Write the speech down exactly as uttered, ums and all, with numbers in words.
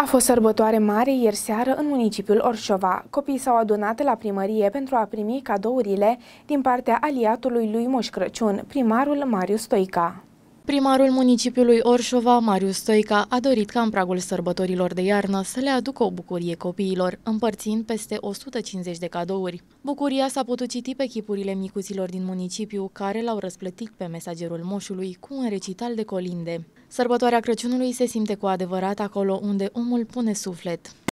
A fost sărbătoare mare ieri seară în municipiul Orșova. Copiii s-au adunat la primărie pentru a primi cadourile din partea aliatului lui Moș Crăciun, primarul Marius Stoica. Primarul municipiului Orșova, Marius Stoica, a dorit ca în pragul sărbătorilor de iarnă să le aducă o bucurie copiilor, împărțind peste o sută cincizeci de cadouri. Bucuria s-a putut citi pe chipurile micuților din municipiu, care l-au răsplătit pe mesagerul moșului cu un recital de colinde. Sărbătoarea Crăciunului se simte cu adevărat acolo unde omul pune suflet.